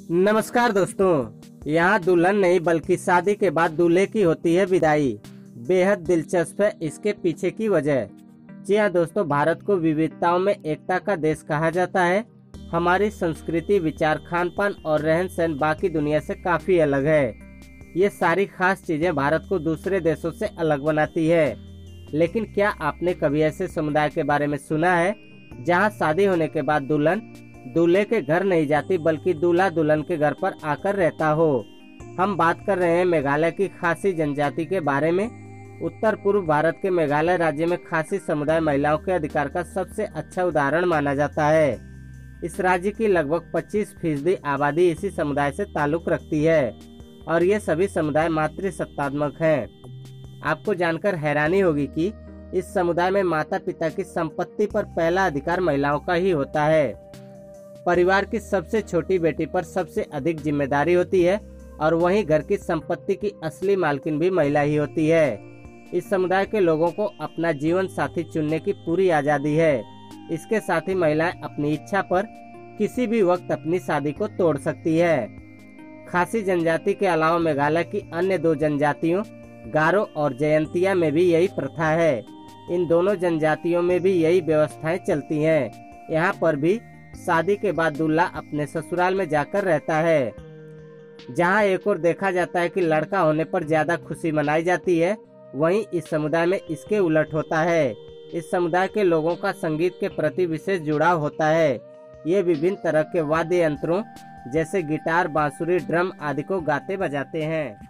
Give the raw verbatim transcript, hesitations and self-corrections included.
नमस्कार दोस्तों, यहाँ दुल्हन नहीं बल्कि शादी के बाद दूल्हे की होती है विदाई। बेहद दिलचस्प है इसके पीछे की वजह। जी हाँ दोस्तों, भारत को विविधताओं में एकता का देश कहा जाता है। हमारी संस्कृति, विचार, खान पान और रहन सहन बाकी दुनिया से काफी अलग है। ये सारी खास चीजें भारत को दूसरे देशों से अलग बनाती है। लेकिन क्या आपने कभी ऐसे समुदाय के बारे में सुना है जहाँ शादी होने के बाद दुल्हन दूल्हे के घर नहीं जाती बल्कि दूल्हा दुल्हन के घर पर आकर रहता हो? हम बात कर रहे हैं मेघालय की खासी जनजाति के बारे में। उत्तर पूर्व भारत के मेघालय राज्य में खासी समुदाय महिलाओं के अधिकार का सबसे अच्छा उदाहरण माना जाता है। इस राज्य की लगभग पच्चीस फीसदी आबादी इसी समुदाय से ताल्लुक रखती है और ये सभी समुदाय मातृसत्तात्मक हैं। आपको जानकर हैरानी होगी कि इस समुदाय में माता पिता की संपत्ति पर पहला अधिकार महिलाओं का ही होता है। परिवार की सबसे छोटी बेटी पर सबसे अधिक जिम्मेदारी होती है और वहीं घर की संपत्ति की असली मालकिन भी महिला ही होती है। इस समुदाय के लोगों को अपना जीवन साथी चुनने की पूरी आजादी है। इसके साथ ही महिलाएं अपनी इच्छा पर किसी भी वक्त अपनी शादी को तोड़ सकती है। खासी जनजाति के अलावा मेघालय की अन्य दो जनजातियों गारो और जयंतिया में भी यही प्रथा है। इन दोनों जनजातियों में भी यही व्यवस्थाएं चलती हैं। यहाँ पर भी शादी के बाद दूल्हा अपने ससुराल में जाकर रहता है। जहाँ एक और देखा जाता है कि लड़का होने पर ज्यादा खुशी मनाई जाती है, वहीं इस समुदाय में इसके उलट होता है। इस समुदाय के लोगों का संगीत के प्रति विशेष जुड़ाव होता है। ये विभिन्न तरह के वाद्य यंत्रों जैसे गिटार, बांसुरी, ड्रम आदि को गाते बजाते हैं।